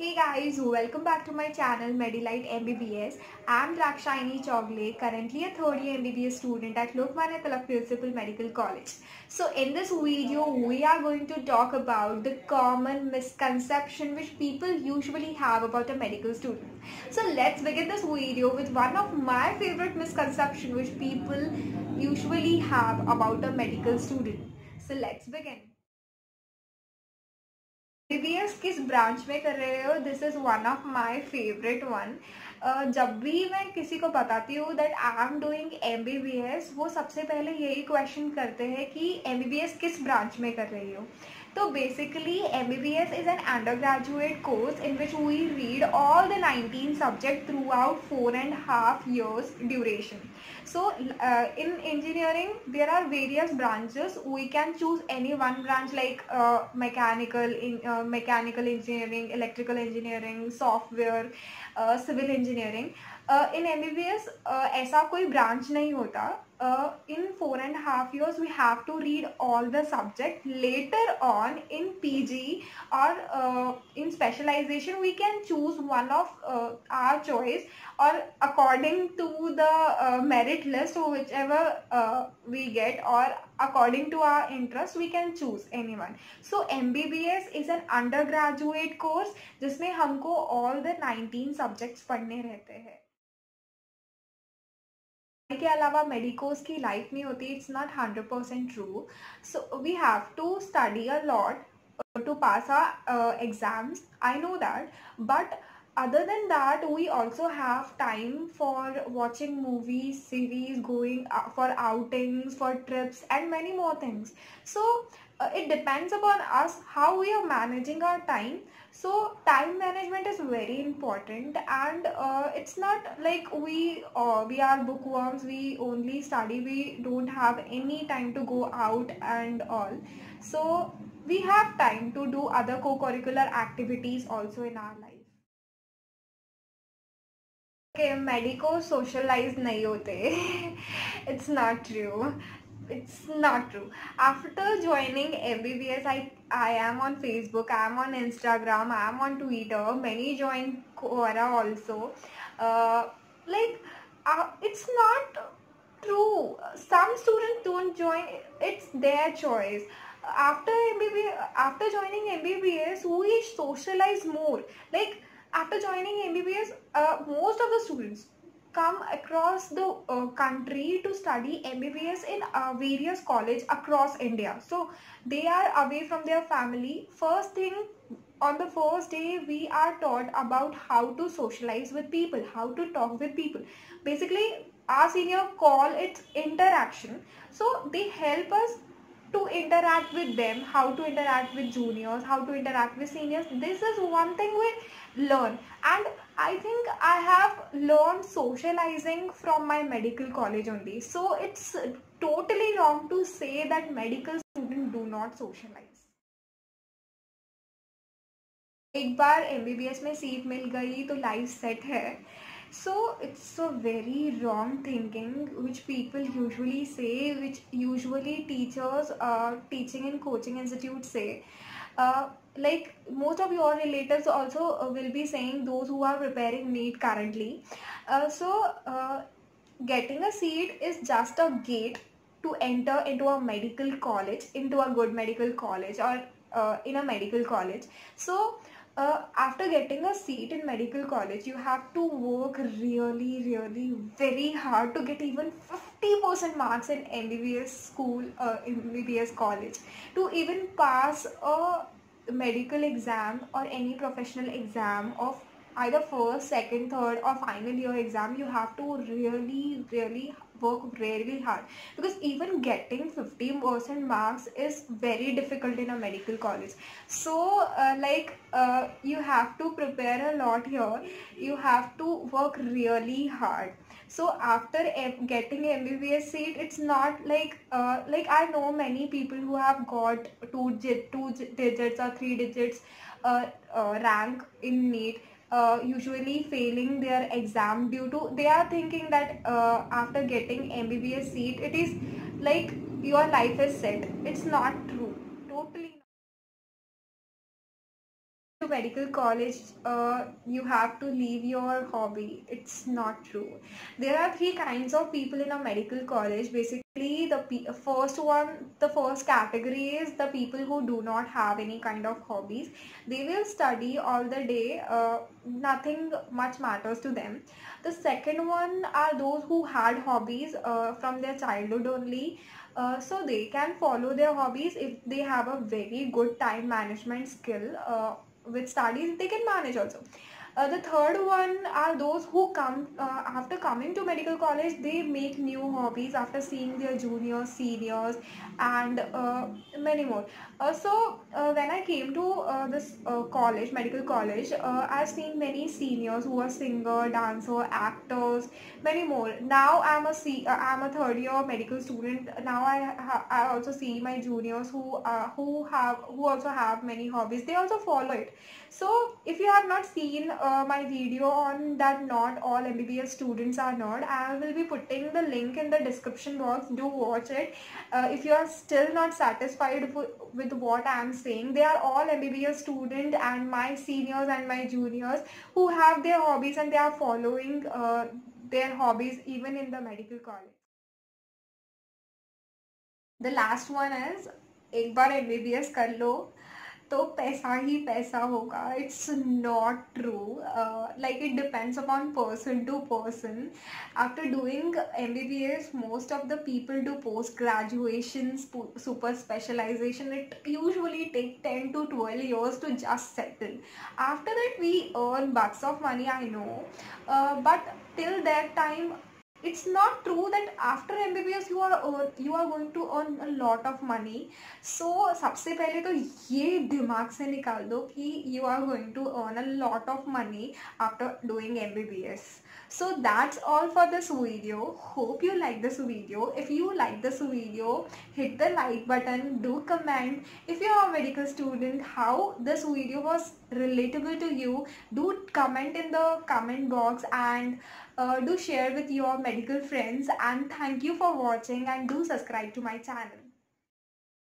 Hey guys, welcome back to my channel Medilite MBBS. I'm Drakshayani Chogle, currently a third year MBBS student at Lokmanya Tilak Municipal Medical College. So in this video, we are going to talk about the common misconception which people usually have about a medical student. So let's begin this video with one of my favorite misconceptions which people usually have about a medical student. So let's begin. MBBS किस branch में कर रहे हो? This is one of my favourite one. जब भी मैं किसी को बताती हूँ that I am doing MBBS, वो सबसे पहले यही क्वेश्चन करते हैं कि MBBS किस ब्रांच में कर रही हो. तो basically MBBS is an undergraduate course in which we read all the 19 subjects throughout 4.5 years duration. So in engineering there are various branches. We can choose any one branch like mechanical engineering, electrical engineering, software, civil engineering. In MBBS ऐसा कोई branch नहीं होता. In 4.5 years we have to read all the subject. Later on in PG or in specialization we can choose one of our choice, or according to the merit list, whichever we get, or according to our interest we can choose anyone. So MBBS is an undergraduate course जिसमें हमको all the 19 subjects पढ़ने रहते हैं. के अलावा medicos की life नहीं होती. It's not 100% true. So we have to study a lot to pass our exams. I know that, but other than that we also have time for watching movies, series, going for outings, for trips and many more things. So it depends upon us how we are managing our time. So time management is very important, and it's not like we are bookworms, we only study, we don't have any time to go out and all. So we have time to do other co-curricular activities also in our life. Okay, medico socialized नहीं होते. It's not true. It's not true. After joining MBBS, I am on Facebook, I am on Instagram, I am on Twitter. Many joined Quora also. It's not true. Some students don't join. It's their choice. After joining MBBS, we socialize more. Like after joining MBBS, most of the students come across the country to study MBBS in various colleges across India. So they are away from their family. First thing, on the first day we are taught about how to socialize with people, how to talk with people. Basically our senior call it interaction. So they help us to interact with them, how to interact with juniors, how to interact with seniors. This is one thing we learn, and I think I have learned socializing from my medical college only. So it's totally wrong to say that medical students do not socialize. एक बार MBBS में seat मिल गई तो life set है. So it's a very wrong thinking which people usually say, which usually teachers teaching in coaching institutes say. Like most of your relatives also will be saying, those who are preparing NEET currently. Getting a seat is just a gate to enter into a medical college, into a good medical college, or in a medical college. So after getting a seat in medical college, you have to work really very hard to get even 50% marks in MBBS school, MBBS college, to even pass a medical exam or any professional exam of either first, second, third or final year exam. You have to really work really hard, because even getting 50% marks is very difficult in a medical college. So you have to prepare a lot here, you have to work really hard. So after getting MBBS seat, it's not like I know many people who have got two digits or 3 digits rank in NEET, usually failing their exam due to they are thinking that after getting MBBS seat it is like your life is set. It's not true. Totally. to medical college you have to leave your hobby. It's not true. There are three kinds of people in a medical college. Basically, the first category is the people who do not have any kind of hobbies. They will study all the day. Nothing much matters to them. The second one are those who had hobbies from their childhood only. So they can follow their hobbies if they have a very good time management skill. With studies they can manage also. The third one are those who come after coming to medical college. They make new hobbies after seeing their juniors, seniors, and many more. When I came to this college, medical college, I've seen many seniors who are singer, dancer, actors, many more. Now I'm a third year medical student. Now I also see my juniors who also have many hobbies. They also follow it. So if you have not seen my video on that not all MBBS students are nerd, I will be putting the link in the description box. Do watch it. If you are still not satisfied with what I am saying, they are all MBBS students and my seniors and my juniors who have their hobbies and they are following their hobbies even in the medical college. The last one is एक बार MBBS कर लो तो पैसा ही पैसा होगा. It's not true. Like it depends upon person to person. After doing MBBS, most of the people do post graduation, super specialization. It usually take 10 to 12 years to just settle. After that we earn bucks of money, I know, but till that time it's not true that after MBBS you are going to earn a lot of money. So सबसे पहले तो ये दिमाग से निकाल दो कि you are going to earn a lot of money after doing MBBS. So that's all for this video. Hope you like this video. If you like this video, hit the like button, do comment. If you are a medical student, how this video was relatable to you, do comment in the comment box, and do share with your medical friends. And thank you for watching, and do subscribe to my channel.